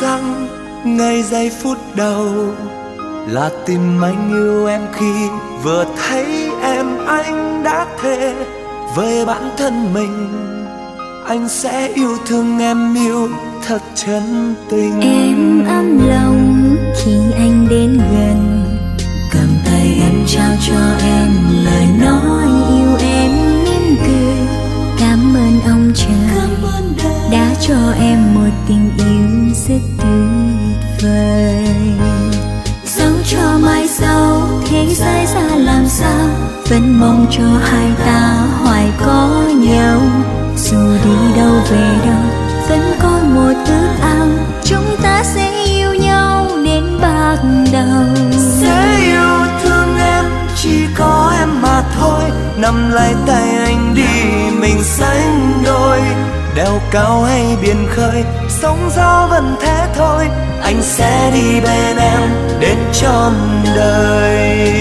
rằng ngày giây phút đầu là tìm anh yêu em khi vừa thấy em. Anh đã thề với bản thân mình anh sẽ yêu thương em, yêu thật chân tình. Em ấm lòng khi anh đến gần, cầm tay em trao cho em lời nói yêu em, mỉm cười cảm ơn ông trời đã cho em một tình yêu rất tuyệt vời. Dẫu cho mai sau thế giới ra làm sao, vẫn mong cho hai ta hoài có nhau. Dù đi đâu về đâu vẫn có một ước ao, chúng ta sẽ yêu nhau đến bạc đầu. Sẽ yêu thương em, chỉ có em mà thôi. Nắm lấy tay anh đi, mình sánh đôi. Đèo cao hay biển khơi, sóng gió vẫn thế thôi. Anh sẽ đi bên em đến trọn đời.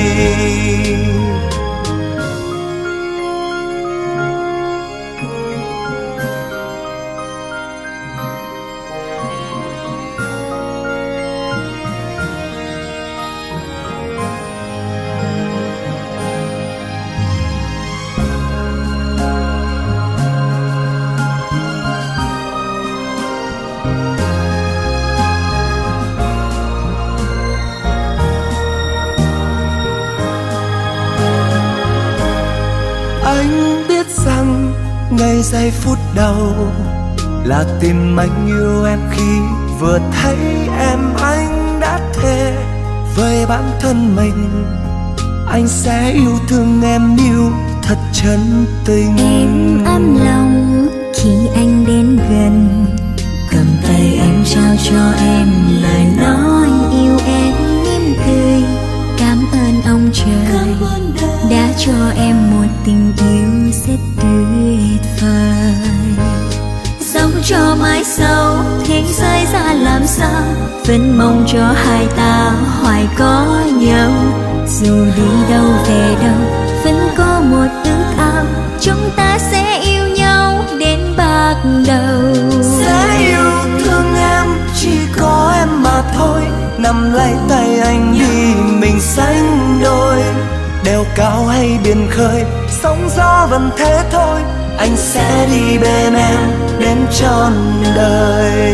Anh biết rằng ngay giây phút đầu là tìm anh yêu em khi vừa thấy em. Anh đã thề với bản thân mình anh sẽ yêu thương em, yêu thật chân tình. Em ấm lòng khi anh đến gần, cầm tay em trao cho em lời nói yêu em, mỉm cười cảm ơn ông trời đã cho em một tình yêu rất tuyệt vời. Dẫu cho mai sau thế giới ra làm sao, vẫn mong cho hai ta hoài có nhau. Dù đi đâu về đâu vẫn có một ước ao, chúng ta sẽ yêu nhau đến bạc đầu. Sẽ yêu thương em, chỉ có em mà thôi. Nắm lấy tay anh đi, mình sánh đôi. Đèo cao hay biển khơi, sóng gió vẫn thế thôi. Anh sẽ đi bên em đến trọn đời.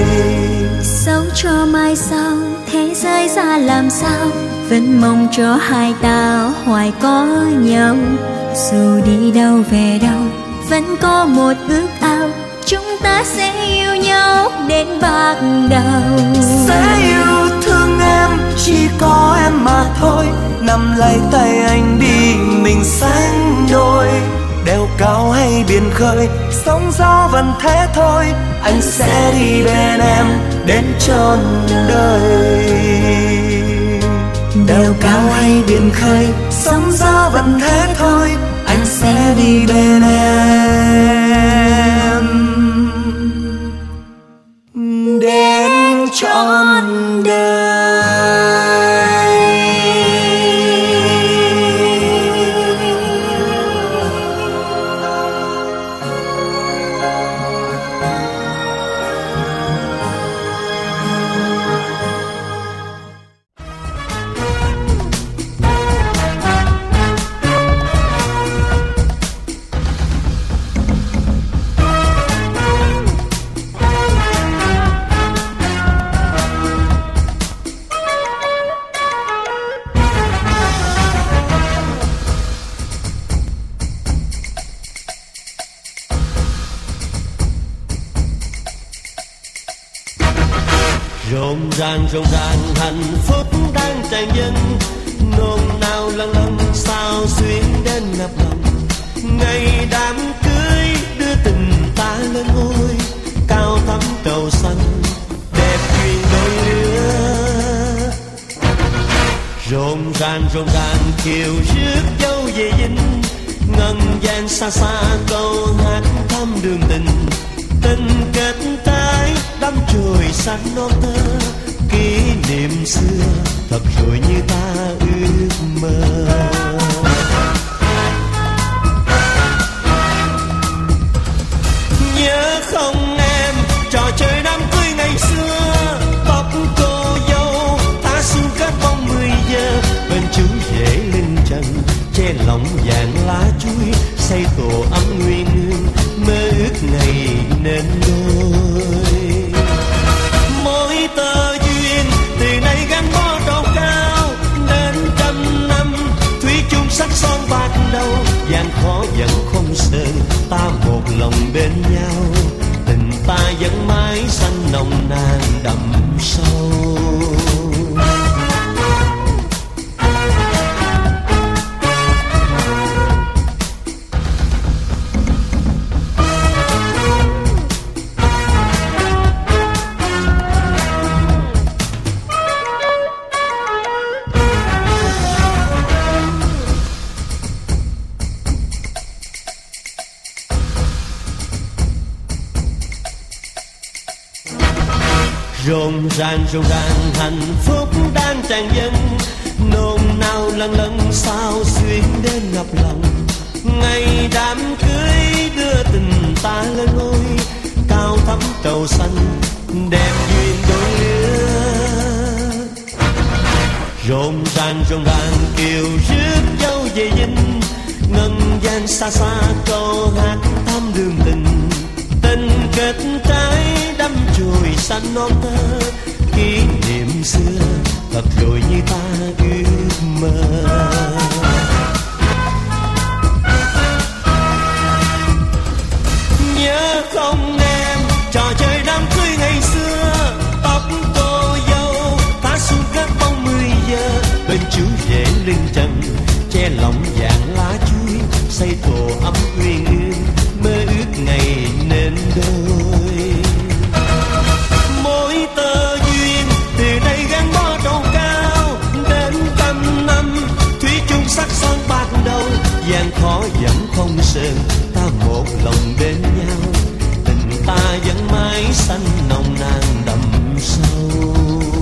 Dẫu cho mai sau thế giới ra làm sao, vẫn mong cho hai ta hoài có nhau. Dù đi đâu về đâu vẫn có một ước ao, chúng ta sẽ yêu nhau đến bạc đầu. Sẽ yêu thương em, chỉ có em mà thôi. Nắm lấy tay anh đi, mình sánh đôi. Đèo cao hay biển khơi, sóng gió vẫn thế thôi. Anh sẽ đi bên em đến trọn đời. Đèo cao hay biển khơi, sóng gió vẫn thế thôi. Anh sẽ đi bên em đến trọn đời. Rộn ràng hạnh phúc đang tràn dâng, nôn nao lâng lâng sao xuyến đến ngập lòng. Ngày đám cưới đưa tình ta lên ngôi, cao thắm cầu xanh đẹp duyên đôi lứa. Rộn ràng kiều rước dâu về dinh, ngân vang xa xa câu hát thăm đường tình. Tình kết trái đắm chồi xanh non tơ, kỷ niệm xưa thật rồi như ta ước mơ. Nhớ không em, trò chơi đám cưới ngày xưa, xây tổ ấm nguyên hương, mơ ước ngày nên đôi. Mỗi tơ duyên từ nay gắn bó trầu cao, đến trăm năm thủy chung sắc son bạc đầu. Gian khó vẫn không sợ, ta một lòng bên nhau, tình ta vẫn mãi xanh nồng nàn đậm sâu. Rộn ràng hạnh phúc đang tràn dâng, nôn nao lần lần sao xuyến đến ngập lòng. Ngày đám cưới đưa tình ta lên ngôi, cao thắm trầu xanh đẹp duyên đôi lứa. Rộn ràng kiều rước dâu về dinh, ngân gian xa xa câu hát thắm đường tình. Tình kết trái đắm chồi xanh non thơ, kỷ niệm xưa thật rồi như ta ước mơ. Nhớ không em trò chơi đám cưới ngày xưa, tóc cô dâu thả xuống các bóng 10 giờ. Bên chú rể lưng trần che lòng vàng lá chuối, xây tổ ấm uyên ương, mơ ước ngày nên đôi. Mỗi tơ duyên từ đây gắn bó trầu cao, đến trăm năm thủy chung sắc son bạc đầu. Gian khó vẫn không sơn, ta một lòng bên nhau, tình ta vẫn mãi xanh nồng nàn đậm sâu.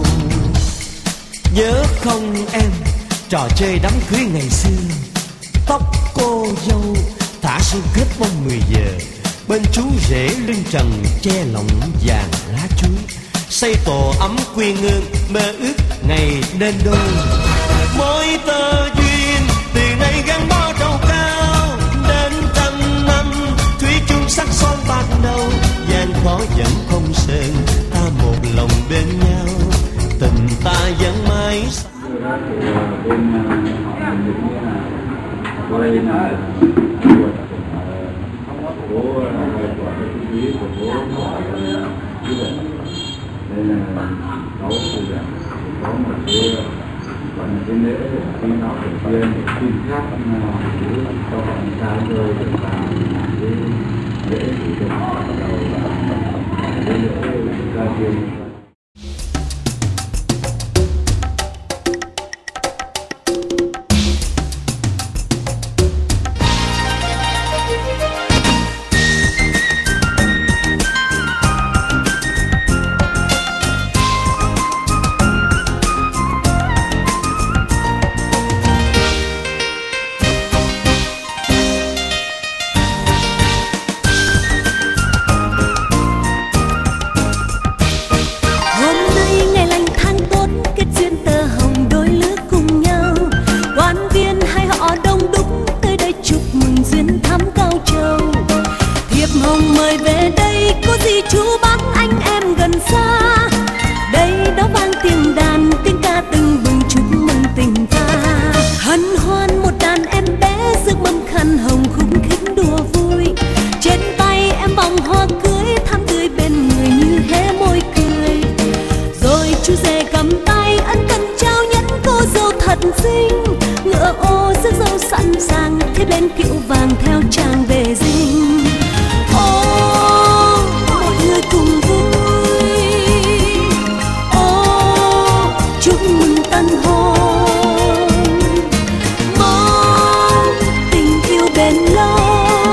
Nhớ không em trò chơi đám cưới ngày xưa, tóc cô dâu thả xuống kết bông 10 giờ. Bên chú rể lưng trần che lòng vàng lá chuối, xây tổ ấm quyên hương, mơ ước ngày nên đôi. Mỗi tơ duyên từ nay gắn bó trầu cao, đến trăm năm thủy chung sắc son bạc đầu. Gian khó vẫn không sơn, ta một lòng bên nhau, tình ta vẫn mãi. Bố quý của bố như vậy đây là cháu phụ dạng có một cái gọi là cái lễ khi nó phải viên xin khác cho họ ra rồi để vào cái lễ thủ tục bắt đầu cái lễ ra tiền. Ngựa ô rước dâu sẵn sàng, thiết lên kiệu vàng theo chàng về dinh. Ô mọi người cùng vui, ô chúc mừng tân hôn, mong tình yêu bền lâu,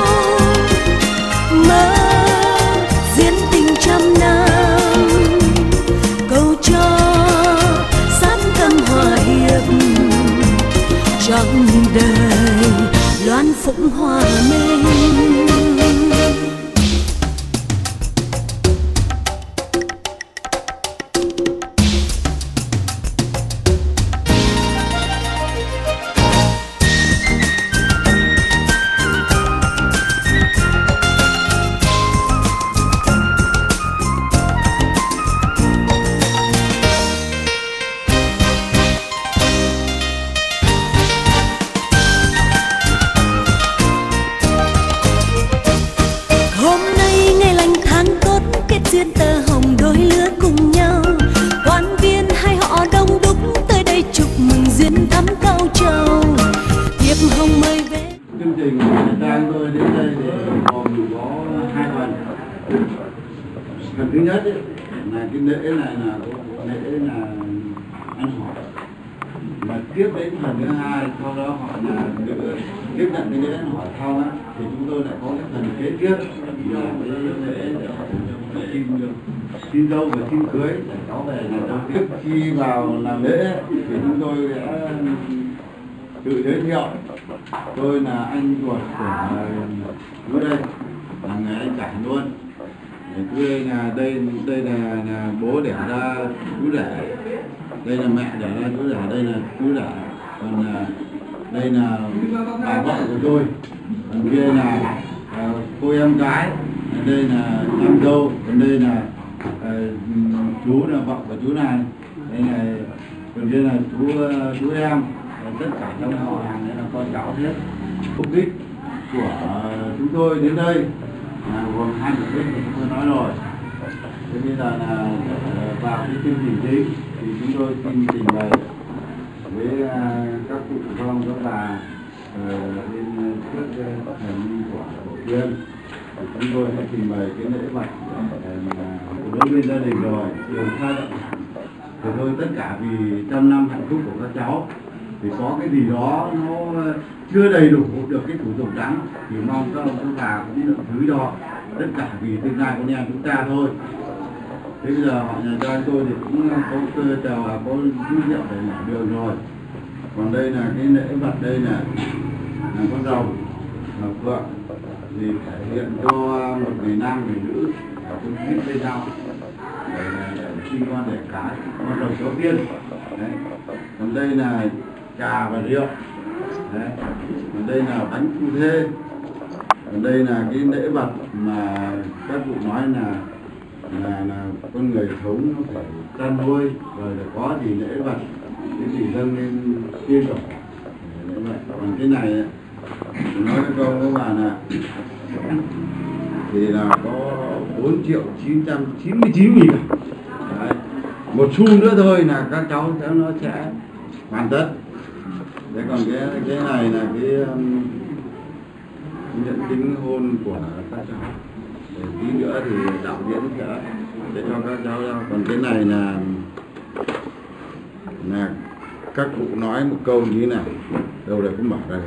mơ diễn tình trăm năm, cầu cho sát tâm hòa hiệp trọn đời loan phụng hòa minh. cái lễ này là lễ là ăn hỏi, mà tiếp đến phần thứ hai sau đó họ là tiếp nhận cái lễ ăn hỏi xong á thì chúng tôi lại có cái phần kế tiếp là cái lễ xin dâu và xin cưới để cháu về nhà cháu tiếp khi vào làm lễ thì chúng tôi đã tự giới thiệu. Tôi là anh ruột của chú đây, là người anh cả luôn. Chú đây là bố đẻ ra chú rể, đây là mẹ đẻ ra chú rể, đây là chú rể, còn đây là bà vợ của tôi, còn kia là cô em gái, đây là em dâu, còn đây là chú là vợ của chú này, đây là còn kia là chú em, tất cả trong họ hàng này là con cháu hết. Mục đích của chúng tôi đến đây là gồm hai mục đích mà chúng tôi nói rồi. Thế bây giờ là vào cái chương trình chính thì chúng tôi xin trình bày với các cụ con các bà lên trước thần của tổ tiên. Chúng tôi sẽ trình bày cái lễ vật đối với gia đình rồi điều tra thì thôi, tất cả vì trăm năm hạnh phúc của các cháu thì có cái gì đó nó chưa đầy đủ được cái thủ tục trắng thì mong các ông các bà cũng được thứ cho, tất cả vì tương lai con em chúng ta thôi. Thế bây giờ họ nhà trai tôi thì cũng có cơ chào có rút rượu để mở đường rồi. Còn đây là cái lễ vật, đây là con rồng là vợ thì thể hiện cho một người nam người nữ và con biết với nhau để sinh con để cái con rồng đầu tiên. Đấy. Còn đây là trà và rượu. Đấy. Còn đây là bánh phu thê. Còn đây là cái lễ vật mà các cụ nói là con người sống nó phải chăn nuôi rồi là có gì lễ vật cái gì dâng lên tiên đỏ. Còn cái này nói cái câu các bạn là thì là có 4.999.000. Đấy. Một xu nữa thôi là các cháu nó sẽ hoàn tất. Thế còn cái này là cái nhận chứng hôn của các cháu. Để tí nữa thì đạo diễn sẽ cho các cháu ra. Còn cái này là các cụ nói một câu như thế này, đâu đây cũng mở ra.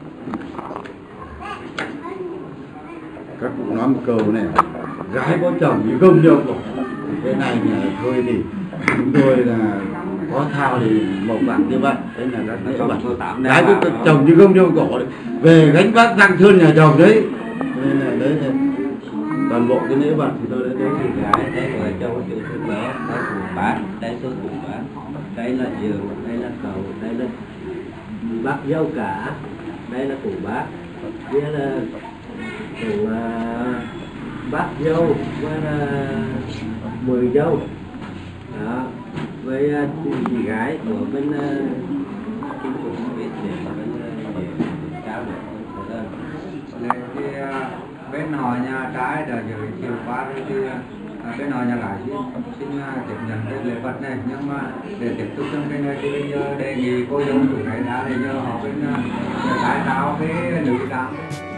Các cụ nói một câu này, gái có chồng thì không nhau cổ. Cái này là thôi thì chúng tôi là có thao thì một bạn như vậy, đấy là các lễ vật. Gái có chồng chứ không nhau cổ, về gánh vác răng thơn nhà chồng đấy. Nên là đấy là toàn bộ cái lễ vật thì tôi đã thấy thì gái, đây là châu chữ thứ bé, đây cụ bác, đây số cụ bác, đây là giường, đây là cầu, đây là bác dâu cả, đây là cụ bác, kia là cụ bác dâu với là 10 dâu đó, với chị gái của bên chính phủ biết để bên cao được hơn. Bên họ nhà trái đã giới thiệu qua rồi thì bên họ nhà gái xin tiếp nhận cái lễ vật này, nhưng mà để tiếp tục trong cái này thì bây giờ đề nghị cô dâu chủ này đã để nhờ họ bên nhà trái trao cái nữ trang.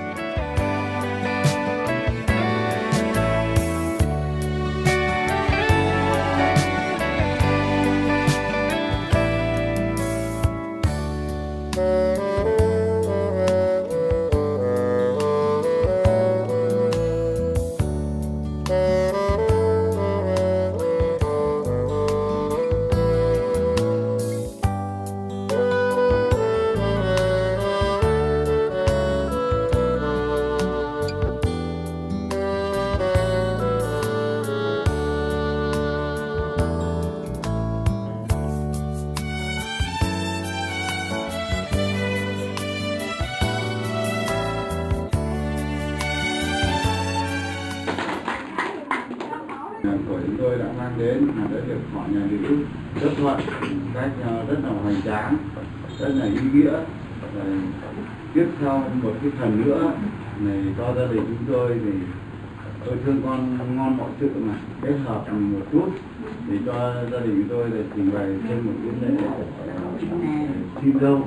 của chúng tôi đã mang đến là đã được họ nhà nữ chấp thuận cách rất là hoành tráng, rất là ý nghĩa. Tiếp theo một cái phần nữa này cho gia đình chúng tôi thì tôi thương con ngon mọi sự mà kết hợp một chút thì cho gia đình chúng tôi để trình bày thêm một cái lễ xin dâu.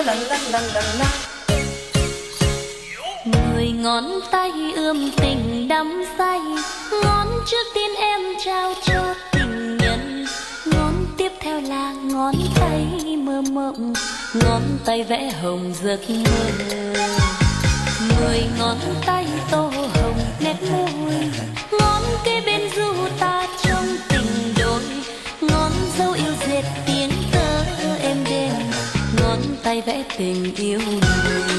10 ngón tay ươm tình đắm say, ngón trước tiên em trao cho tình nhân, ngón tiếp theo là ngón tay mơ mộng, ngón tay vẽ hồng giấc mơ. 10 ngón tay tô hồng nét môi, ngón kế bên du ta trong tình đôi, ngón dấu yêu dệt tiếng tơ êm đềm, ngón tay vẽ tình yêu người.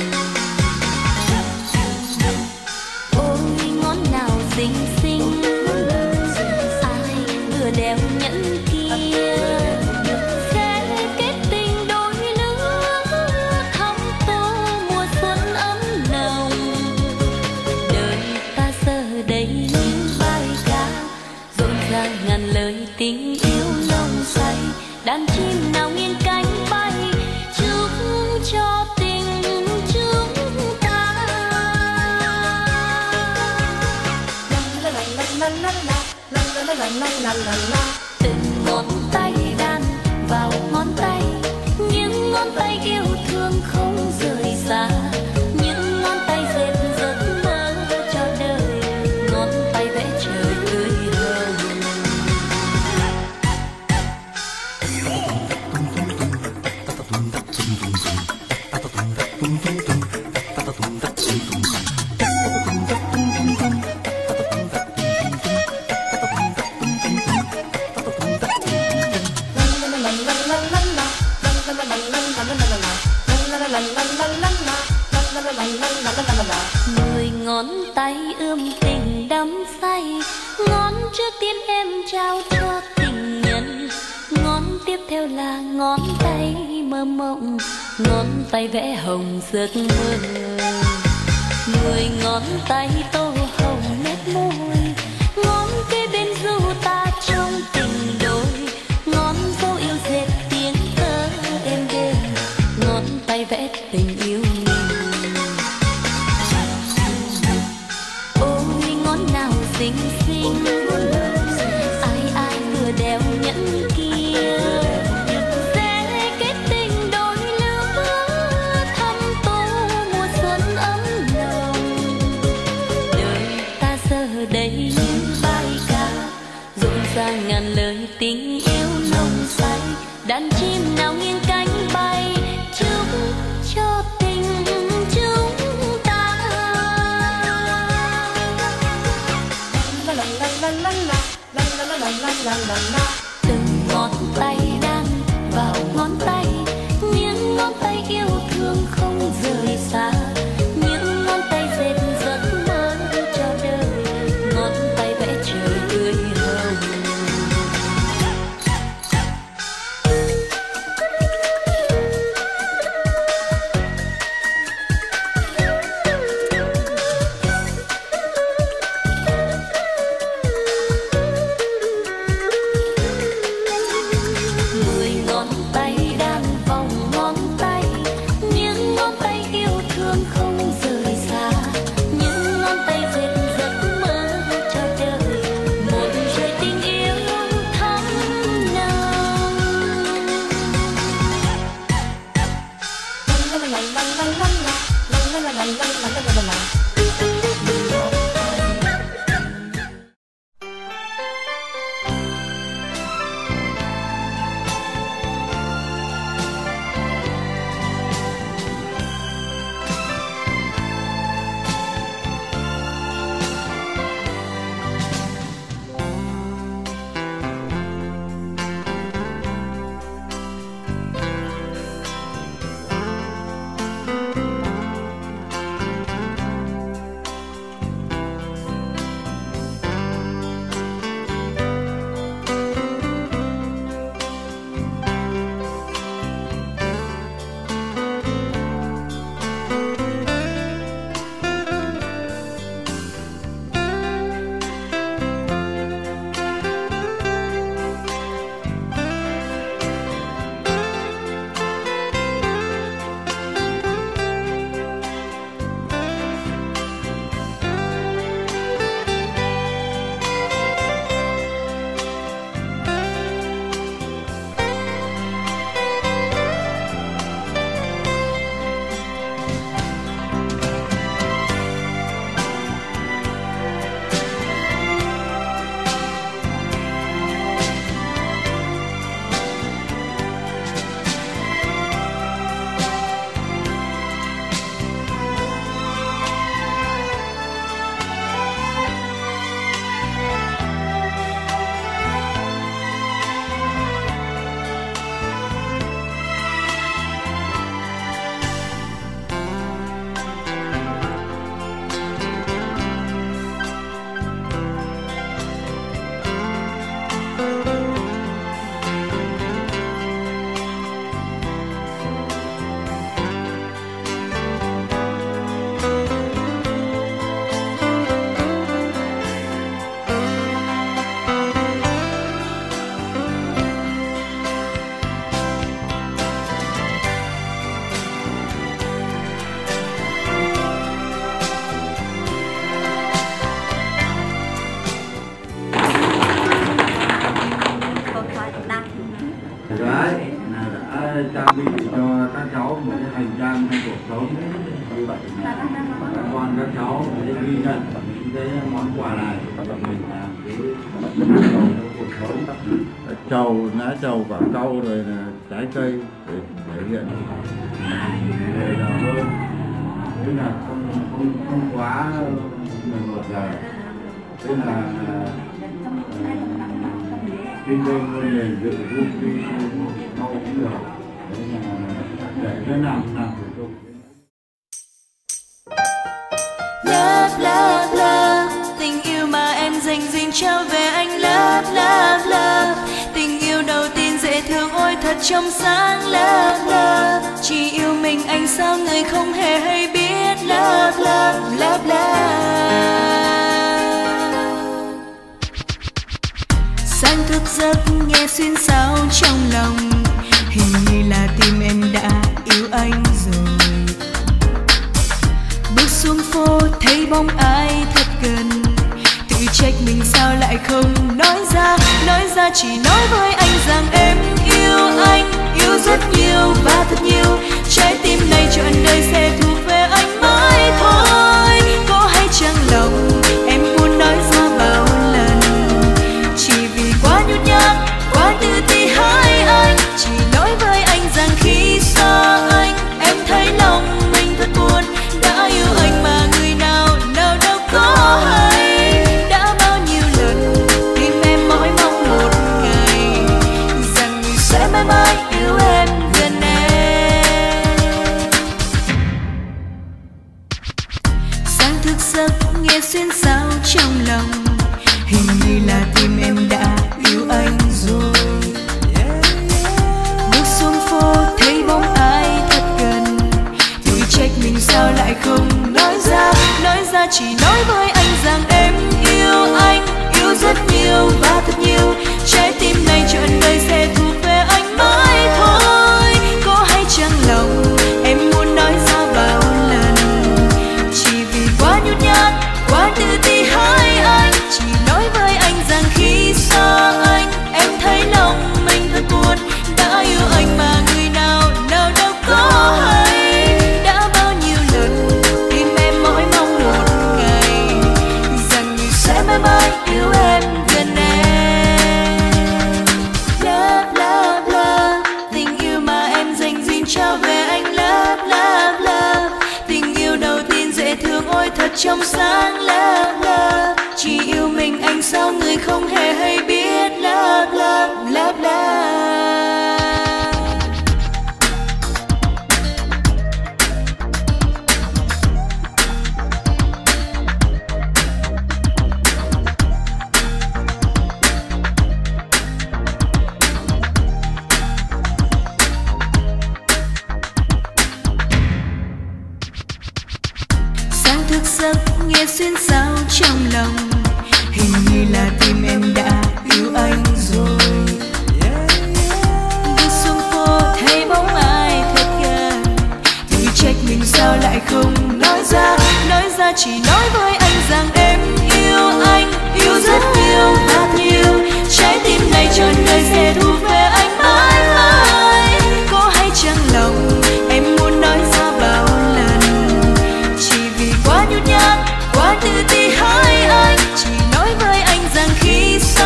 Ôi ngón nào xinh xinh, ai vừa đeo nhẫn kia, sẽ kết tình đôi lứa, thắm tô mùa xuân ấm nồng. Đời ta giờ đây như bài ca, rộn ràng ngàn lời tình yêu nồng say, đàn chim nào nghiêng cánh bay, chúc cho tình chúng ta. Từng ngón tay đan vào ngón tay, những ngón tay yêu thương không rời xa, những ngón tay dệt giấc mơ cho đời, ngón tay vẽ trời tươi hồng. Mười ngón tay ươm tình đắm say, ngón trước tiên em trao cho tình nhân, ngón tiếp theo là ngón tay mơ mộng, ngón tay vẽ hồng giấc mơ. 10 ngón tay tô hồng nét môi, ngón kế bên du ta trong tình đôi, ngón dấu yêu dệt tiếng tơ êm đềm, ngón tay vẽ tình yêu mình. Ôi ngón nào xinh xinh, ai ai vừa đeo nhẫn kia, sẽ kết tình đôi lứa, thắm tô mùa xuân ấm nồng. Đời ta giờ đây như bài ca, rộn ràng ngàn lời tình yêu nồng say, đàn chim nào nghiêng cánh bay, chúc cho tình chúng ta. Từng ngón tay đan vào ngón tay, những ngón tay yêu thương không rời xa, những ngón tay dệt giấc mơ cho đời, ngón tay vẽ trời tươi hồng. đấy là đã trang bị cho các cháu một cái hành trang trong cuộc sống như vậy các con các cháu để ghi nhận những cái món quà này của mình làm cái trong cuộc sống. Trầu, lá trầu, quả cau rồi là trái cây để thể hiện để giàu hơn, tức là không quá 11 giờ, tức là kinh doanh ngôi nền dự giúp đi mau cũng được, đấy là để cái làm thủ tục. Love, love, love, tình yêu mà em dành riêng trao về anh. Love, love, love, tình yêu đầu tiên dễ thương ôi thật trong sáng. Love, love, chỉ yêu mình anh sao người không hề hay biết. Love, love, love, love. Sáng thức giấc nghe xuyên xao trong lòng, hình như là tim em đã yêu anh rồi. Bước xuống phố thấy bóng ai thật gần, tự trách mình sao lại không nói ra chỉ nói với anh rằng em yêu anh, yêu rất nhiều và thật nhiều. Trái tim này trọn đời sẽ thuộc về anh mãi thôi. Có hay chăng lòng em muốn nói ra bao lần, chỉ vì quá nhút nhát, quá tự ti hai anh. Chỉ nói với anh rằng khi xa anh em thấy lòng mình thật buồn. Đã yêu anh mà người nào đâu có hay. Đã bao nhiêu lần tim em mỏi mong một ngày rằng người sẽ mãi mãi yêu em gần em. Sáng thức giấc nghe xuyên xao trong lòng, hình như là tim em đã yêu anh rồi. Bước xuống phố thấy bóng ai thật gần, tự trách mình sao lại không nói ra chỉ nói với anh rằng em yêu anh, yêu rất nhiều và thật nhiều. Trái tim này trọn đời sẽ thuộc về anh mãi thôi. Có hay chăng lòng em muốn nói ra bao lần, chỉ vì quá nhút nhát, quá tự ti hai anh. Chỉ nói với anh rằng khi xa anh em thấy lòng mình thật buồn. Đã yêu anh mà người nào đâu có hay. Đã bao nhiêu lần tim em mỏi mong một ngày rằng người sẽ mãi mãi yêu em gần em. Love, love, love, tình yêu mà em dành riêng trao về anh. Love, love, love, tình yêu đầu tiên dễ thương ôi thật trong sáng. Love, love, chỉ yêu mình anh sao người không hề hay biết. Love, love, love, love. Sáng thức giấc nghe xuyên xao trong lòng, hình như là tim em đã yêu anh rồi. Bước xuống phố thấy bóng ai thật gần, tự trách mình sao lại không nói ra chỉ nói với anh rằng em yêu anh, yêu rất nhiều và thật nhiều. Trái tim này trọn đời sẽ thuộc về anh mãi mãi. Có hay chăng lòng em muốn nói ra bao lần, chỉ vì quá nhút nhát, quá tự ti hai anh. Chỉ nói với anh rằng khi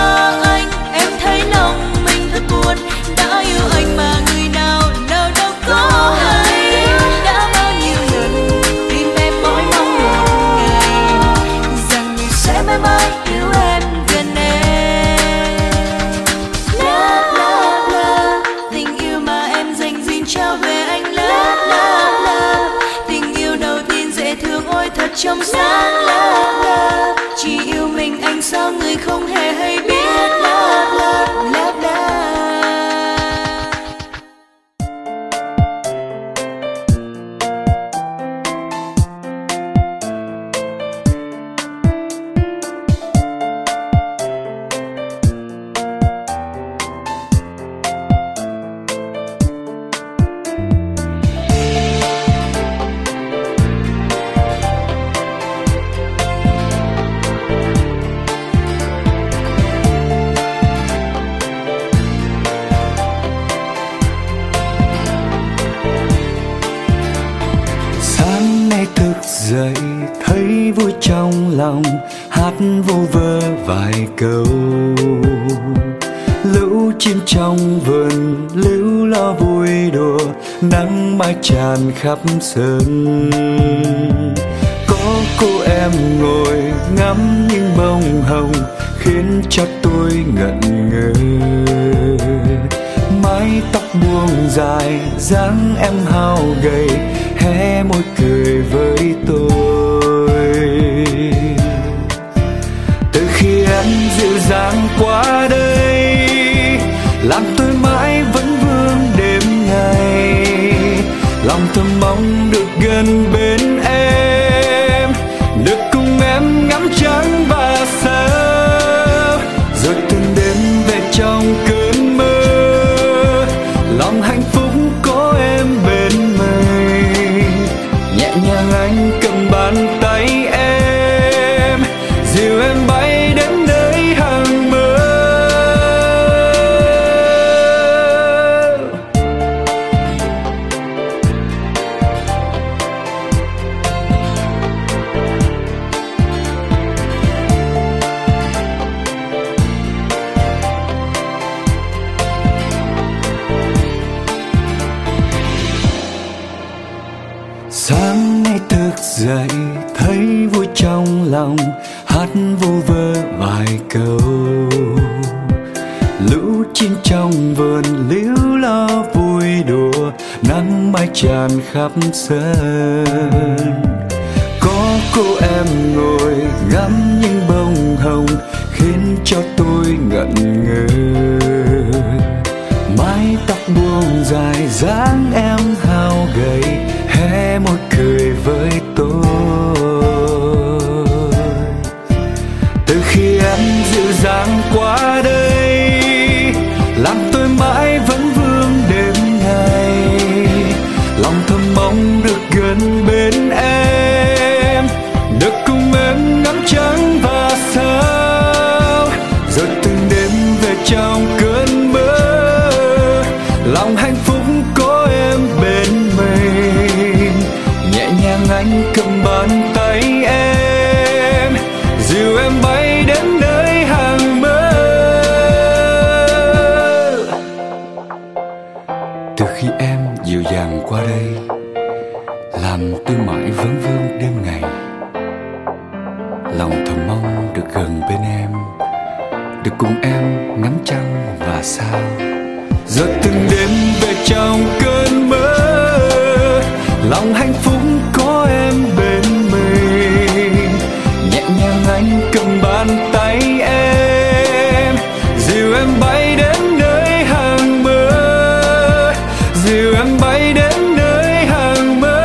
dậy thấy vui trong lòng, hát vu vơ vài câu. Lũ chim trong vườn líu lo vui đùa, nắng mai tràn khắp sân. Có cô em ngồi ngắm những bông hồng khiến cho tôi ngẩn ngơ. Mái tóc buông dài, dáng em hao gầy, hé môi cười với tôi. Từ khi em dịu dàng qua đây, làm tôi mãi vẫn vương đêm ngày. Lòng thầm mong được gần bên em, được cùng em ngắm trăng và sao. Rồi từng đêm về trong cơn mơ, lòng hạnh phúc có em bên mình. Nhẹ nhàng anh cầm bàn tay em, dìu em bay đến nơi hàng mơ. Sáng nay thức dậy thấy vui trong lòng, hát vu vơ vài câu. Lũ chim trong vườn líu lo vui đùa, nắng mai tràn khắp sân. Có cô em ngồi ngắm những bông hồng khiến cho tôi ngẩn ngơ. Mái tóc buông dài, dáng em hao gầy, hé môi cười với tôi. Từ khi em dịu dàng qua đây, làm tôi mãi vẫn vương đêm ngày. Lòng thầm mong được gần bên em, được cùng em ngắm trăng và sao. Rồi từng đêm về trong cơn mơ, lòng hạnh phúc có em bên mình. Nhẹ nhàng anh cầm bàn tay em, dìu em bay đến nơi hàng mơ. Từ khi em dịu dàng qua đây, làm tôi mãi vấn vương đêm ngày. Lòng thầm mong được gần bên em, được cùng em ngắm trăng và sao. Rồi từng đêm về trong cơn mơ, lòng hạnh phúc có em bên mình. Nhẹ nhàng anh cầm bàn tay em, dìu em bay đến nơi hàng mơ, dìu em bay đến nơi hàng mơ.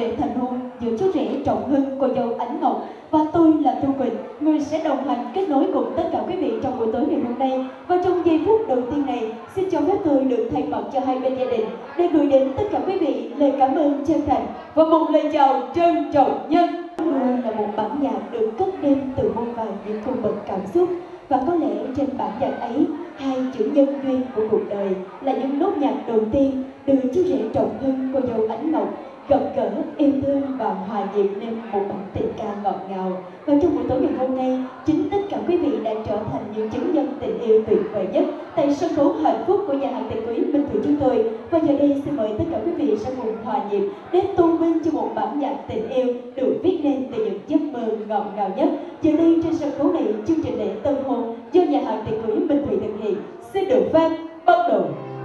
lễ thành hôn giữa chú rể Trọng Hưng, cô dâu Ánh Ngọc và tôi là Thu Quỳnh, người sẽ đồng hành kết nối cùng tất cả quý vị trong buổi tối ngày hôm nay. Và trong giây phút đầu tiên này, xin cho phép tôi được thay mặt cho hai bên gia đình để gửi đến tất cả quý vị lời cảm ơn chân thành và một lời chào trân trọng nhất. Luôn là một bản nhạc được cất lên từ muôn vàn những cung bậc cảm xúc, và có lẽ trên bản nhạc ấy, hai chữ nhân duyên của cuộc đời là những nốt nhạc đầu tiên đưa chú rể Trọng Hưng, cô dâu Ánh Ngọc gặp gỡ, yêu thương và hòa nhịp nên một bản tình ca ngọt ngào. Và trong buổi tối ngày hôm nay, chính tất cả quý vị đã trở thành những chứng nhân tình yêu tuyệt vời nhất tại sân khấu hạnh phúc của nhà hàng tiệc cưới Minh Thủy chúng tôi. Và giờ đây xin mời tất cả quý vị sẽ cùng hòa nhịp để tôn vinh cho một bản nhạc tình yêu được viết nên từ những giấc mơ ngọt ngào nhất. Giờ đây trên sân khấu này, chương trình lễ tân hôn do nhà hàng tiệc cưới Minh Thủy thực hiện xin được phép bắt đầu.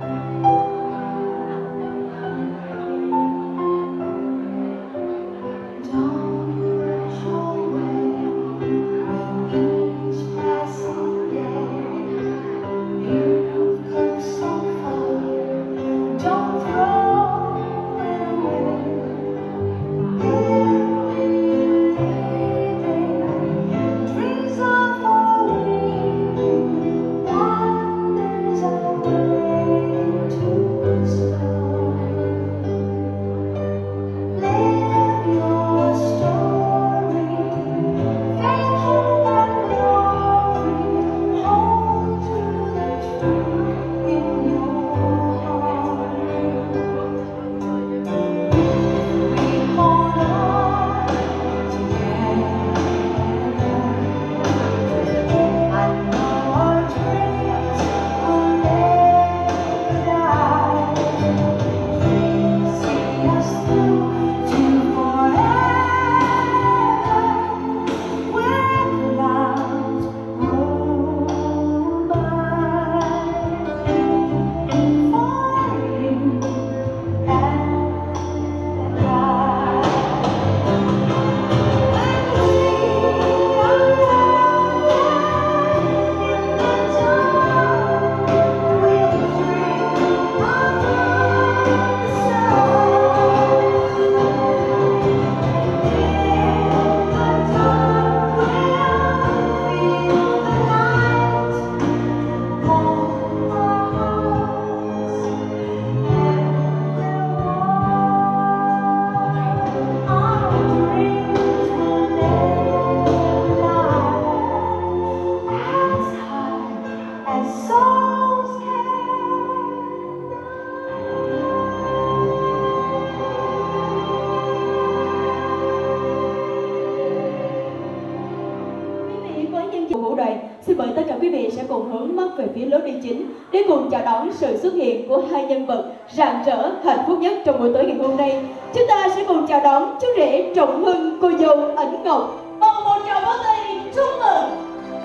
Xin mời tất cả quý vị sẽ cùng hướng mắt về phía lối đi chính để cùng chào đón sự xuất hiện của hai nhân vật rạng rỡ hạnh phúc nhất trong buổi tối ngày hôm nay. Chúng ta sẽ cùng chào đón chú rể Trọng Hưng, cô dâu Ánh Ngọc bằng một tràng pháo tay chúc mừng.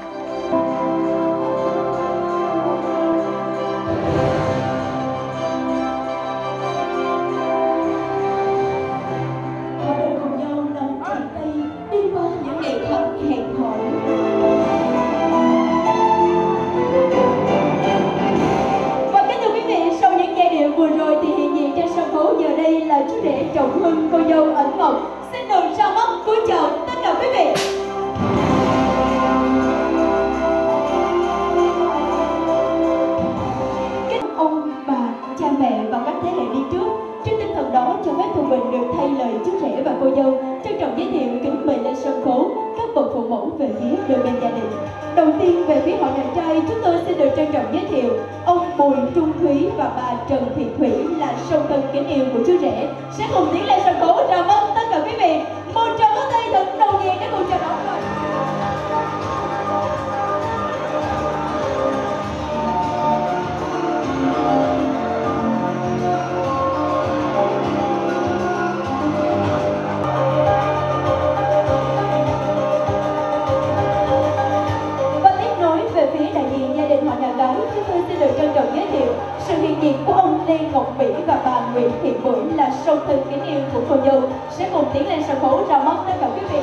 Họ đã cùng nhau nắm chặt tay đi qua những ngày tháng hẹn hò. Vừa rồi thì hiện diện trên sân khấu giờ đây là chú rể Trọng Hưng, cô dâu Ánh Ngọc. Xin được ra mắt cúi chào tất cả quý vị. Kính ông bà, cha mẹ và các thế hệ đi trước, trên tinh thần đó cho phép Thu Quỳnh được thay lời chú rể và cô dâu trân trọng giới thiệu kính mời lên sân khấu các bậc phụ mẫu về phía đôi bên gia đình. Đầu tiên về phía họ nhà trai, chúng tôi xin được trân trọng giới thiệu ông Bùi Trung Thúy và bà Trần Thị Thủy là song thân kính yêu của chú rể sẽ cùng tiến lên sân khấu chào mừng tất cả quý vị. Một tràng pháo tay thật đầu nhiệt để cùng chào đón rồi. Chúng tôi xin được trân trọng giới thiệu sự hiện diện của ông Lê Ngọc Mỹ và bà Nguyễn Thị Bưởi là song thân kính yêu của cô dâu sẽ cùng tiến lên sân khấu ra mắt tất cả quý vị.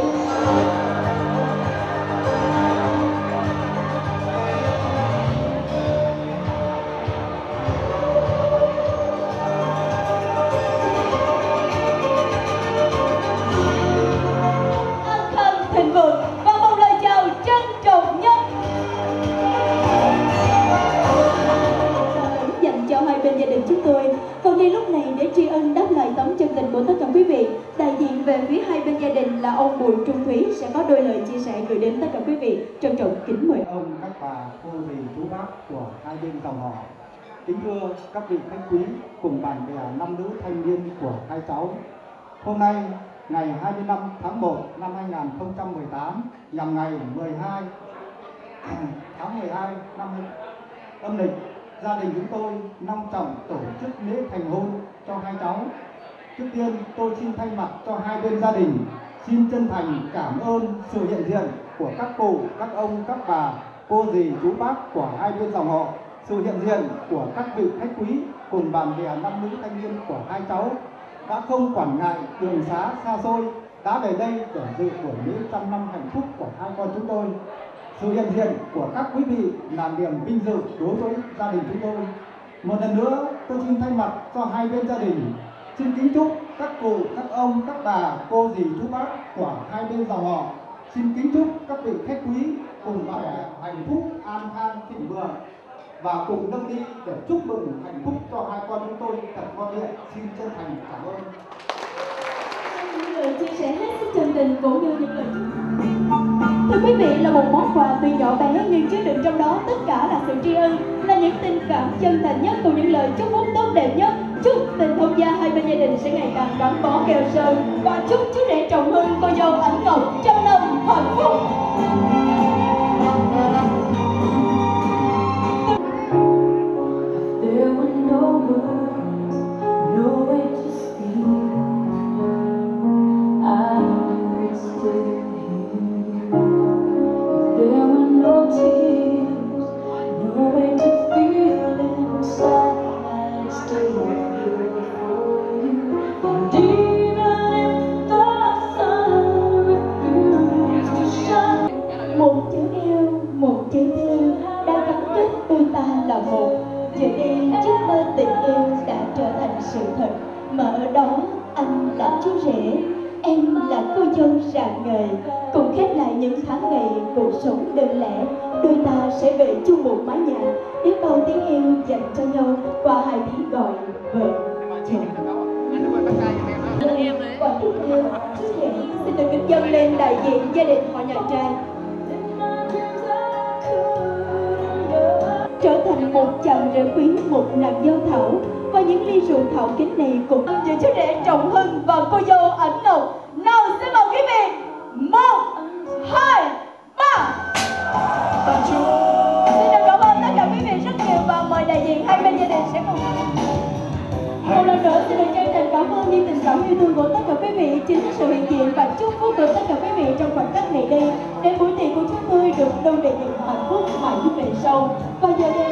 bên gia đình chúng tôi. Và ngay lúc này để tri ân đáp lại tấm chân tình của tất cả quý vị, đại diện về phía hai bên gia đình là ông Bùi Trung Thúy sẽ có đôi lời chia sẻ gửi đến tất cả quý vị. Trân trọng kính mời ông, các bà, cô dì, chú bác của hai bên dòng họ. Kính thưa các vị khách quý cùng bạn bè nam nữ thanh niên của hai cháu. Hôm nay ngày 25 tháng 1 năm 2018 nhằm ngày 12 tháng 12 năm âm lịch, gia đình chúng tôi long trọng tổ chức lễ thành hôn cho hai cháu. Trước tiên tôi xin thay mặt cho hai bên gia đình xin chân thành cảm ơn sự hiện diện của các cụ, các ông, các bà, cô dì, chú bác của hai bên dòng họ, sự hiện diện của các vị khách quý cùng bạn bè nam nữ thanh niên của hai cháu đã không quản ngại đường xá xa xôi đã về đây để dự buổi lễ trăm năm hạnh phúc của hai con chúng tôi. Sự hiện diện của các quý vị là niềm vinh dự đối với gia đình chúng tôi. Một lần nữa tôi xin thay mặt cho hai bên gia đình xin kính chúc các cụ, các ông, các bà, cô dì, chú bác của hai bên dòng họ, xin kính chúc các vị khách quý cùng bạn bè hạnh phúc, an khang, thịnh vượng và cùng nâng đi để chúc mừng hạnh phúc cho hai con chúng tôi thật ngon miệng. Xin chân thành cảm ơn. Những lời chia sẻ hết sức chân tình cũng như những lời thưa quý vị, là một món quà tuy nhỏ bé nhưng chứa đựng trong đó tất cả là sự tri ân, là những tình cảm chân thành nhất cùng những lời chúc phúc tốt đẹp nhất. Chúc tình thông gia hai bên gia đình sẽ ngày càng gắn bó keo sơn và chúc chú rể Trọng Hưng, cô dâu Ảnh Ngọc trăm năm hạnh phúc. Một chữ yêu đã gắn kết đôi ta là một. Giờ đây giấc mơ tình yêu đã trở thành sự thật, mà ở đó anh là chú rể, em là cô dâu rạng ngời. Cùng khép lại những tháng ngày cuộc sống đơn lẻ, đôi ta sẽ về chung một mái nhà để bao tiếng yêu dành cho nhau qua hai tiếng gọi vợ chồng. Và tiếp theo, chú rể xin được kính dâng lên đại diện gia đình họ nhà trai trở thành một chàng rể quý, một nàng dâu thảo. Và những ly rượu thảo kính này cũng với chú rể Trọng Hưng và cô dâu Ảnh Ngọc. Nào xin mời quý vị, 1, 2, 3. Xin được cảm ơn tất cả quý vị rất nhiều và mời đại diện hai bên gia đình sẽ cùng một lần nữa xin được chân thành cảm ơn những tình cảm yêu thương của tất cả quý vị, chính sự hiện diện và chúc phúc của tất cả quý vị trong khoảnh khắc này đây để buổi tiệc của chúng tôi được đông đầy những hạnh phúc mãi về sau. Và giờ đây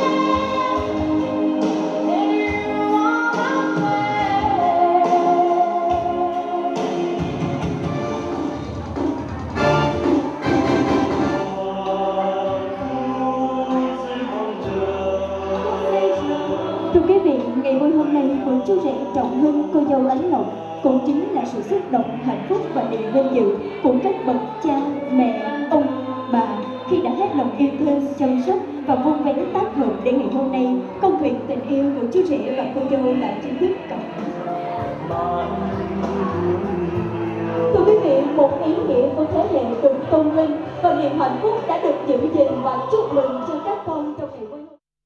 thưa quý vị, ngày vui hôm nay của chú rể Trọng Hưng, cô dâu Ảnh Ngọc cũng chính là sự xúc động, hạnh phúc và niềm vinh dự của các bậc cha, mẹ, ông, bà khi đã hết lòng yêu thương, chăm sóc và vun vén tác hợp để ngày hôm nay con thuyền tình yêu của chú rể và cô dâu đã chính thức cập bến. Thưa quý vị, một ý nghĩa của thế hệ được tôn vinh và niềm hạnh phúc đã được giữ gìn và chúc mừng cho các con trong ngày vui.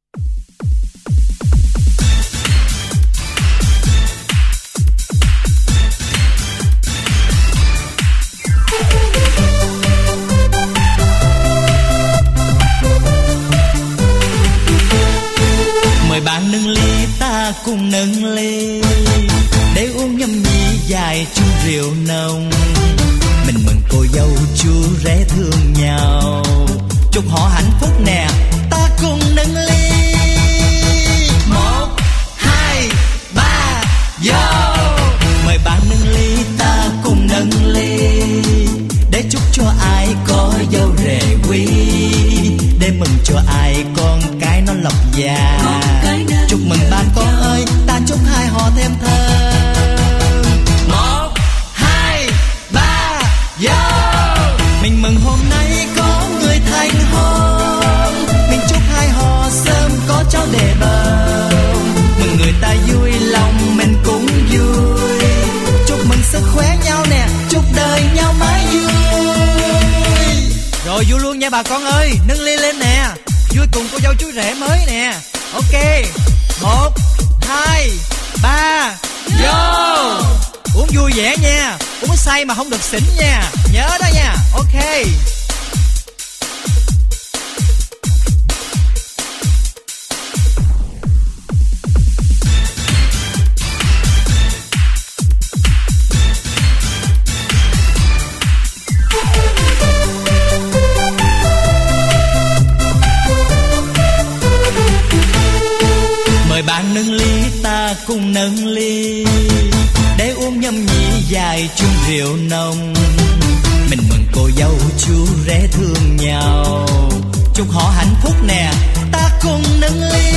Bạn nâng ly ta cùng nâng ly để uống nhâm nhi dài chung rượu nồng. Mình mừng cô dâu chú rể thương nhau, chúc họ hạnh phúc nè, ta cùng nâng ly. 1, 2, 3, vô. Mời bạn nâng ly ta cùng nâng ly để chúc cho ai có dâu rể quý, để mừng cho ai con cái nó lộc già. Chúc mừng ba con ơi, ta chúc hai họ thêm thơm. 1, 2, 3, vô. Mình mừng hôm nay có người thành hôn, mình chúc hai họ sớm có cháu để bầu. nha bà con ơi, nâng ly lên nè, vui cùng cô dâu chú rể mới nè. Ok, 1, 2, 3, vô. Uống vui vẻ nha, uống say mà không được xỉn nha, nhớ đó nha. Ok. Mời bạn nâng ly, ta cùng nâng ly, để uống nhâm nhi dài chung rượu nồng. Mình mừng cô dâu chú rể thương nhau, chúc họ hạnh phúc nè, ta cùng nâng ly.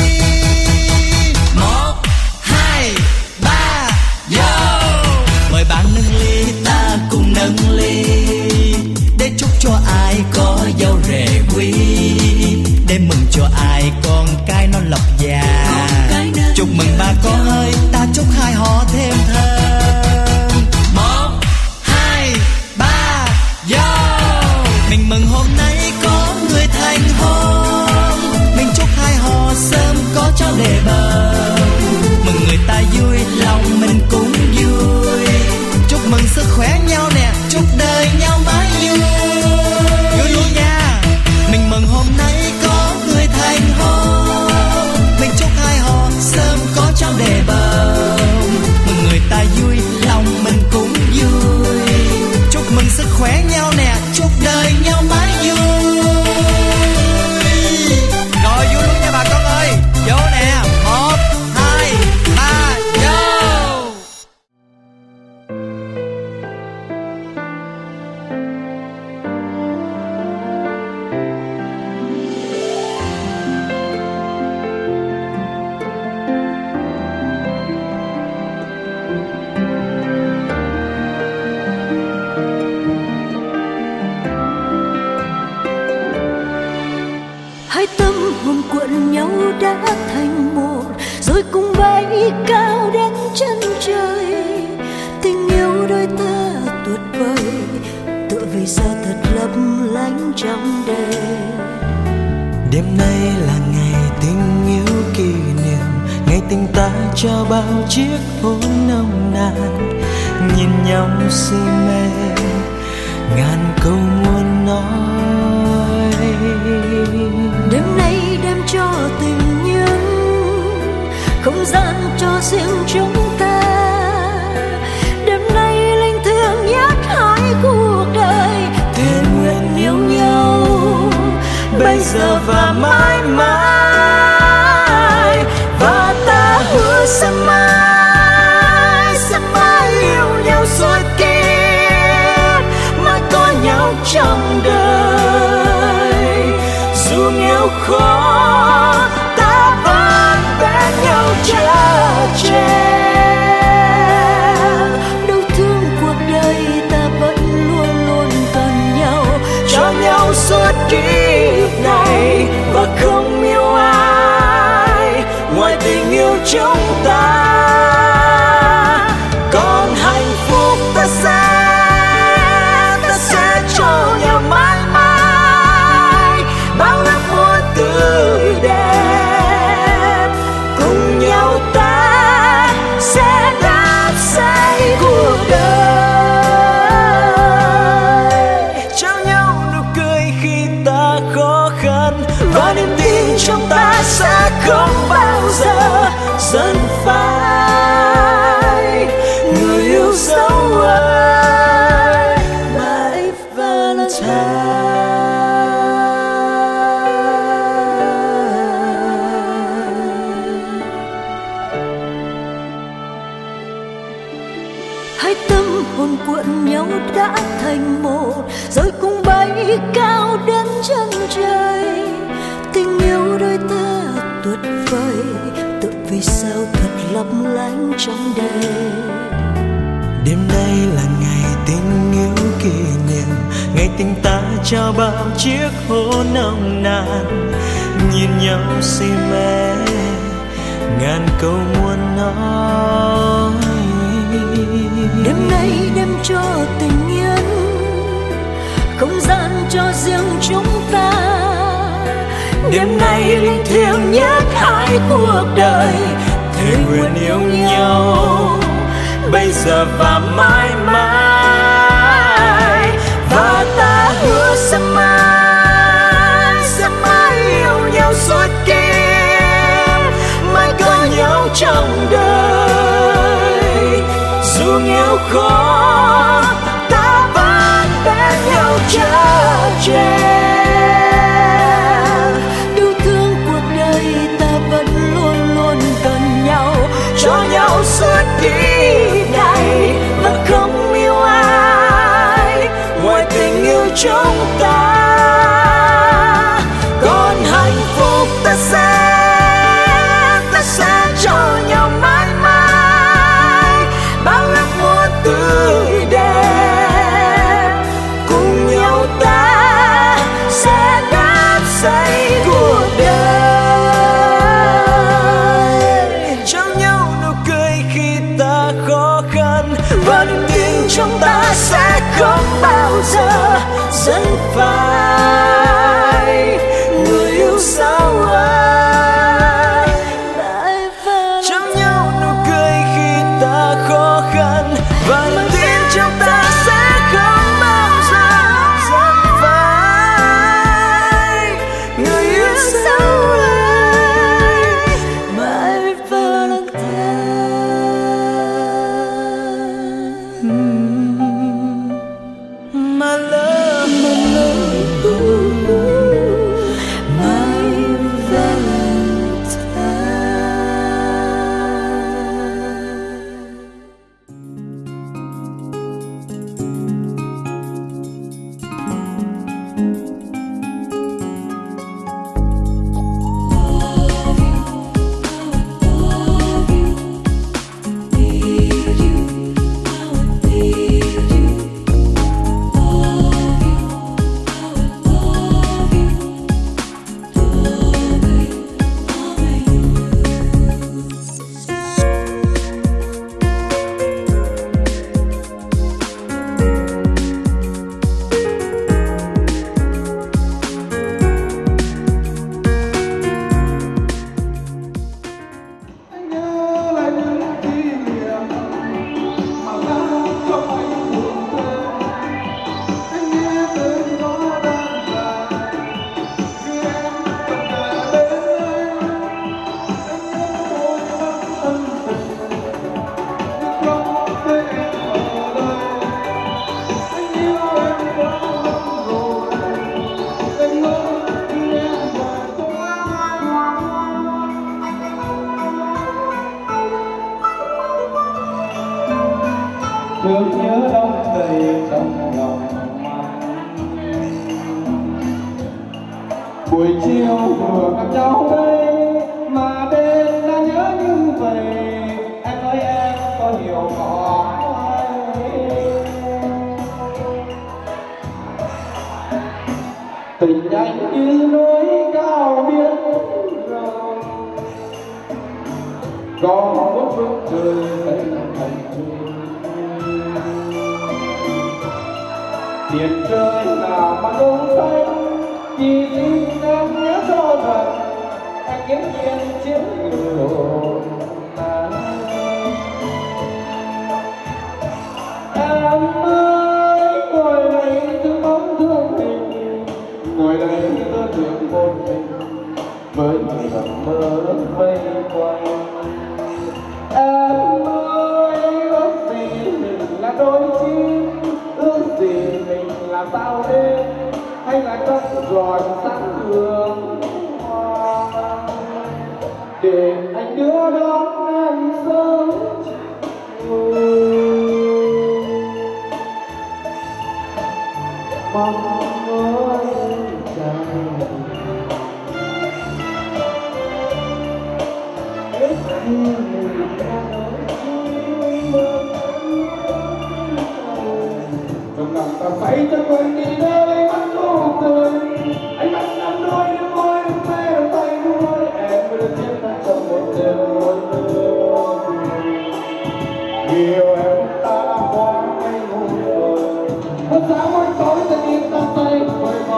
1, 2, 3, vô. Mời bạn nâng ly, ta cùng nâng ly, để chúc cho ai có dâu rể quý, để mừng cho ai con cái nó lộc già. Chúc mừng ba con ơi, ta chúc hai họ thêm thơm. 1, 2, 3, vô. Mình mừng hôm nay có người thành hôn, mình chúc hai họ sớm có cháu để bầu. Mừng người ta vui, lòng mình cũng vui, chúc mừng sức khỏe nhau nè, chúc đời nhau mãi vui. Vui luôn nha. Mình mừng hôm nay có người thành hôn, mình chúc hai họ sớm có cháu để bầu. Mừng người ta vui, lòng mình cũng vui, chúc mừng sức khỏe nhau nè, chúc đời nhau mãi vui. Rồi vui luôn nha bà con ơi, vô nè. 1, 2, 3, vô. Hai tâm hồn cuộn nhau đã thành một, rồi cùng bay cao đến chân trời. Tình yêu đôi ta tuyệt vời, tựa vì sao thật lấp lánh trong đêm. Đêm nay là ngày tình yêu kỷ niệm, ngày tình ta cho bao chiếc hôn nồng nàn. Nhìn nhau si mê, ngàn câu muốn nói. Đêm nay đem cho tình nhân, không gian cho riêng chúng ta. Đêm nay linh thương nhất hai cuộc đời, Thề nguyện yêu nhau bây giờ và mãi mãi. và ta hứa sẽ mãi yêu nhau suốt kiếp, mãi có nhau trong đời. Dù nghèo khó ta vẫn bên nhau chở che. Đau thương cuộc đời ta vẫn luôn luôn cần nhau, Cho nhau suốt kiếp này và không yêu ai ngoài tình yêu chúng ta. Còn hạnh phúc ta sẽ cho nhau mãi mãi. Bao ước muốn tươi đẹp, cùng nhau ta sẽ đạp xây cuộc đời. Trao nhau nụ cười khi ta khó khăn, và niềm tin trong ta sẽ không bao giờ dần phai. Người yêu dấu ơi, my Valentine. hai tâm hồn cuộn nhau đã thành một, rồi cùng bay cao đến chân trời. Tình yêu đôi ta tuyệt vời, tự vì sao thật lấp lánh trong đêm. Đêm nay là ngày tình yêu kỷ niệm, ngày tình ta trao bao chiếc hôn nồng nàn. Nhìn nhau si mê, ngàn câu muốn nói. Đêm nay đem cho tình nhân, không gian cho riêng chúng ta. Đêm nay linh thiêng nhất hai cuộc đời, thề nguyện yêu nhau bây giờ và mãi mãi. Và ta hứa sẽ mãi yêu nhau suốt kiếp, mãi có nhau trong đời. Dù nghèo khó ta vẫn bên nhau trở che. Yêu thương cuộc đời ta vẫn luôn luôn cần nhau, cho nhau suốt kiếp này. Và không yêu ai ngoài tình yêu chúng ta. Còn hạnh phúc ta sẽ cho nhau mãi mãi. Bao ước muốn tươi đẹp, cùng nhau ta sẽ đắp xây cuộc đời. Trao nhau nụ cười khi ta khó khăn, và niềm tin chúng ta sẽ không bao giờ dần phai. Người yêu sao ai trao nhau nụ cười khi ta khó khăn, và niềm tin chúng ta sẽ không bao giờ dần phai. Người yêu sao ai my Valentine. My love, my thương nhớ đông đầy trong lòng. Buổi chiều vừa gặp nhau đây mà đêm đã nhớ như vậy. Em ơi em có hiểu không? Tình anh như núi cao biển rộng, có một phương trời thành thành tiền trời nào mà đông xanh, chỉ xin em nhớ cho rằng anh kiếm tiền chiến lược em ơi. Ngồi đây thương bóng thương hình, ngồi đây tôi được một mình với giấc mơ vây quanh. Em ơi ước gì mình là đôi chim, ước gì mình là sao đêm, hay là con giỏi sáng đường để anh đưa đón em sớm mong ơi trời. Ước gì mình là đôi chim, trong lòng ta phải cho quên đi nơi mắt vô tươi. Anh mắt nắm đôi đôi môi đôi mê đôi tay đôi em với chiếc ta trong một đêm buồn thương. Yêu em ta qua ngày ngủ rồi, hôm sáng mỗi tối ta nhìn ta say.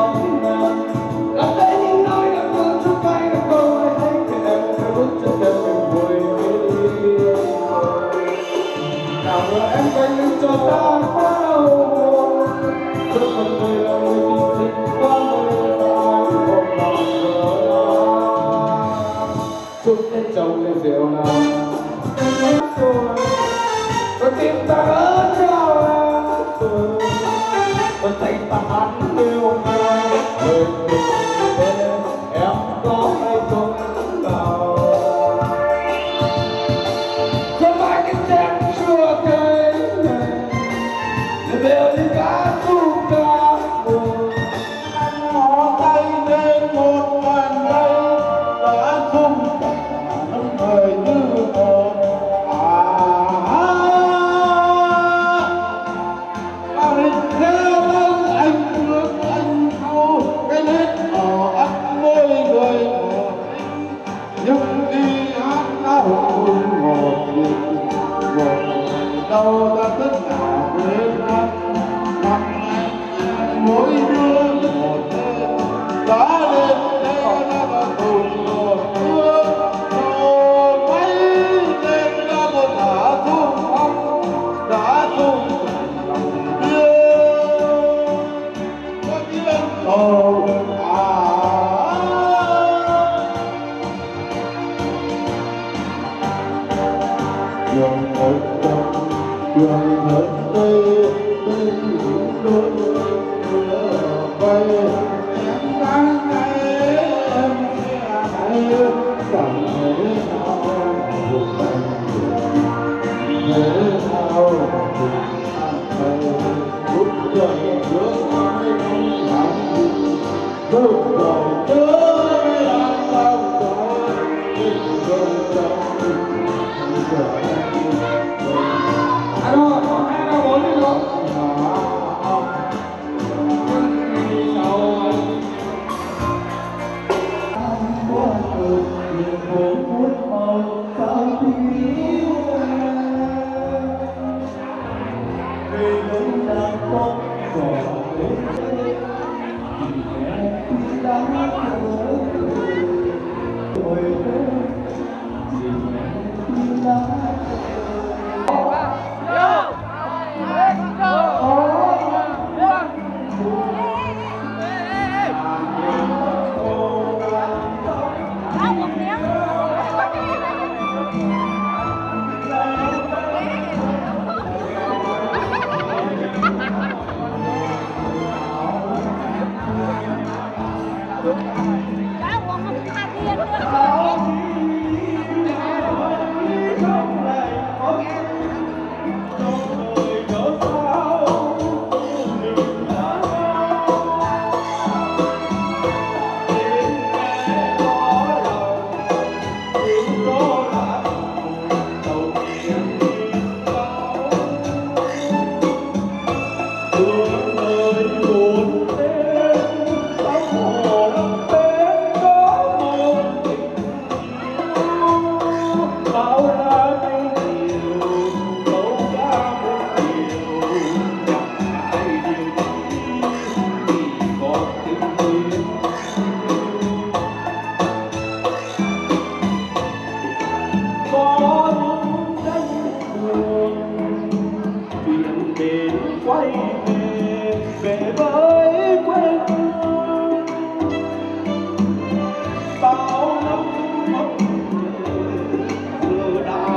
Bao năm mất về, giờ đã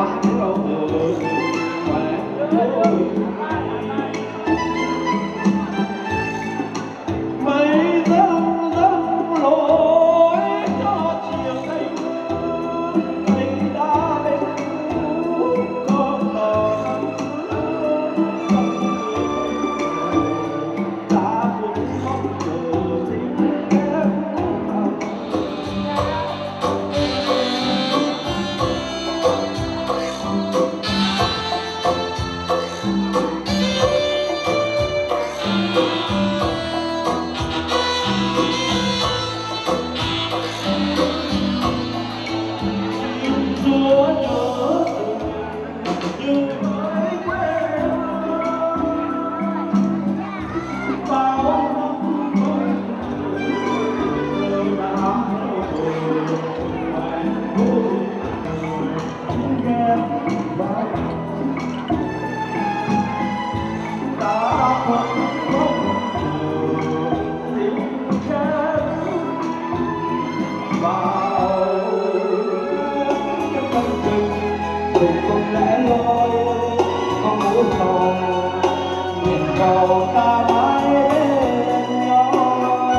không lẽ loi không muốn cầu nguyện cầu ta mãi bên nhau.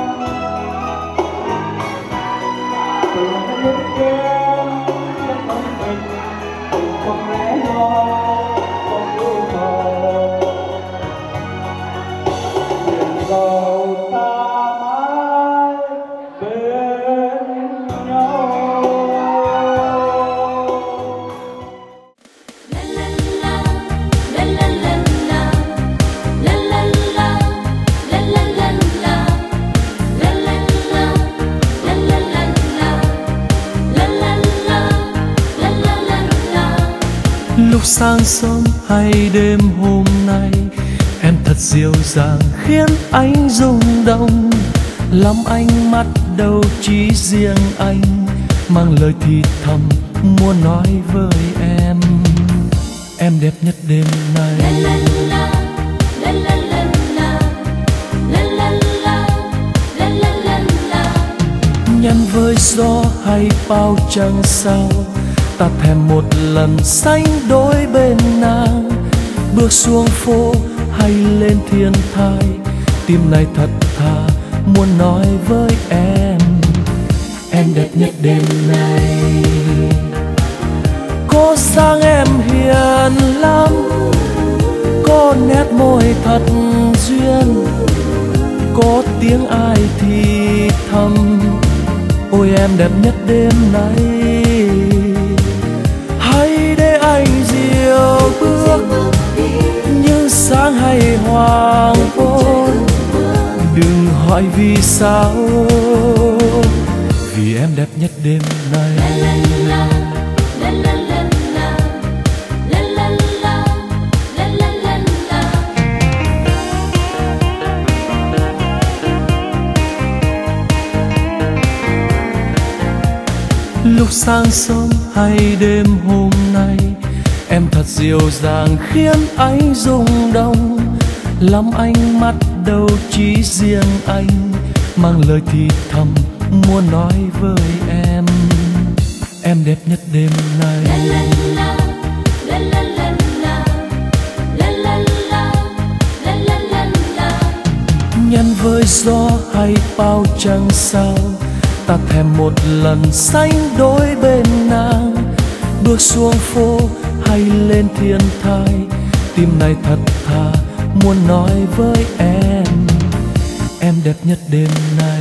Từ lúc quen đến thân mình tình không lẽ loi không muốn cầu nguyện cầu ta mãi bên nhau. Lúc sáng sớm hay đêm hôm nay, em thật dịu dàng khiến anh rung động. Lắm ánh mắt đâu chỉ riêng anh, mang lời thì thầm muốn nói với em đẹp nhất đêm nay. Nhắn với gió hay bao trăng sao, ta thèm một lần sánh đôi bên nàng. Bước xuống phố hay lên thiên thai, tim này thật thà muốn nói với em đẹp nhất đêm nay. Có dáng em hiền lắm, có nét môi thật duyên, có tiếng ai thì thầm ôi em đẹp nhất đêm nay. Hãy để anh dìu bước như sáng hay hoàng hôn, đừng hỏi vì sao, vì em đẹp nhất đêm nay. Lúc sáng sớm hay đêm hôm nay, em thật dịu dàng khiến anh rung động. Lắm ánh mắt đâu chỉ riêng anh, mang lời thì thầm muốn nói với em đẹp nhất đêm nay. Nhắn với gió hay bao trăng sao, ta thèm một lần sánh đôi bên nàng. Bước xuống phố hay lên thiên thai, tim này thật thà muốn nói với em đẹp nhất đêm nay.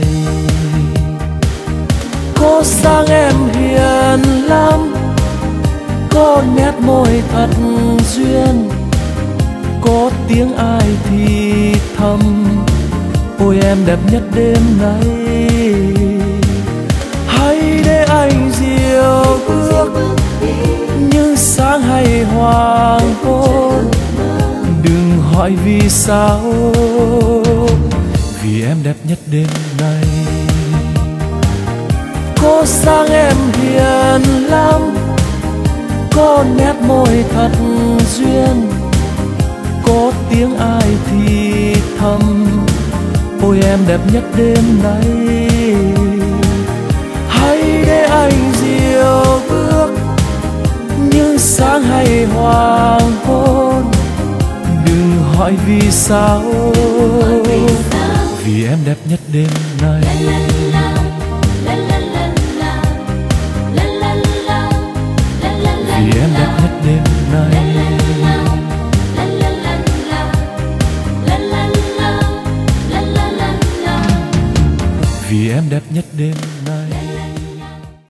Có dáng em hiền lắm, có nét môi thật duyên, có tiếng ai thì thầm ôi em đẹp nhất đêm nay. Hãy để anh dìu bước như sáng hay hoàng hôn, đừng hỏi vì sao, vì em đẹp nhất đêm nay. Có dáng em hiền lắm, có nét môi thật duyên, có tiếng ai thì thầm ôi em đẹp nhất đêm nay. Hãy để anh dìu bước như sáng hay hoàng hôn, đừng hỏi vì sao, vì em đẹp nhất đêm nay. Vì em đẹp nhất đêm nay. Vì em đẹp nhất đêm